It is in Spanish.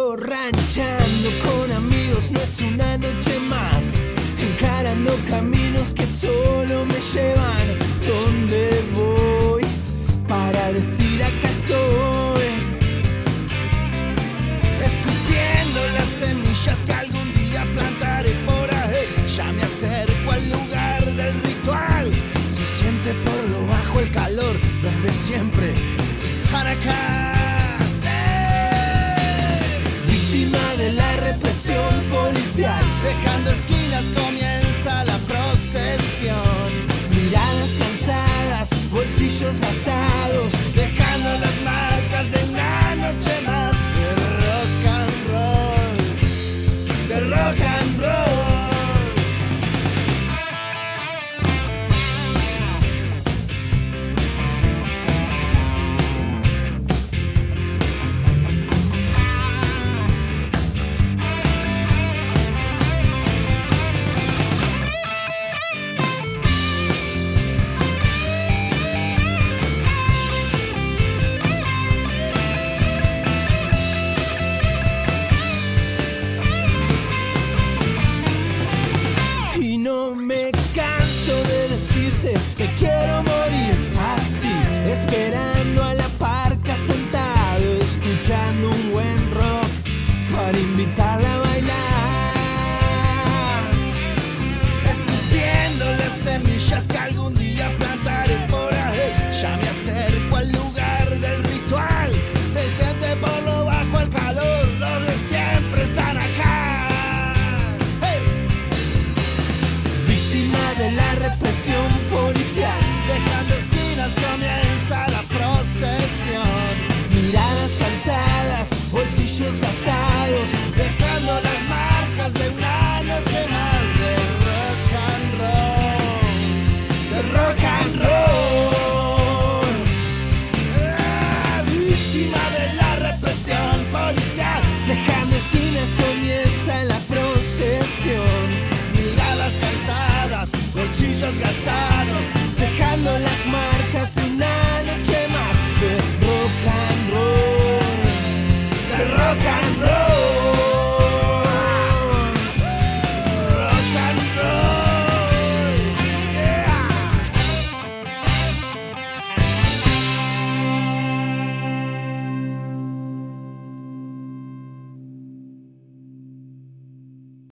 Ranchando con amigos no es una noche más, encarando caminos que solo me llevan donde voy, para decir acá estoy, escupiendo las semillas que algún día plantaré por ahí. Ya me acerco al lugar del ritual, se siente por lo bajo el calor, los de siempre están acá. De la represión policial, dejando esquinas comienza la procesión. Miradas cansadas, bolsillos gastados, dejando las marcas de una noche más de rock and roll, de rock and roll. Me quiero morir así, esperando a la parca sentado, escuchando un buen rock para invitarla a bailar, escupiendo las semillas que algún día plantaré por ahí. Ya me acerco al lugar del ritual, se siente por lo bajo el calor, los de siempre están acá. Hey. Víctima de la represión policial, dejando esquinas comienza la procesión. Miradas cansadas, bolsillos gastados, dejando las marcas de una noche más de rock and roll, de rock and roll. Víctima de la represión policial, dejando esquinas comienza la procesión. Miradas cansadas, bolsillos gastados, dejando las marcas de una noche más de rock and roll, de rock and roll.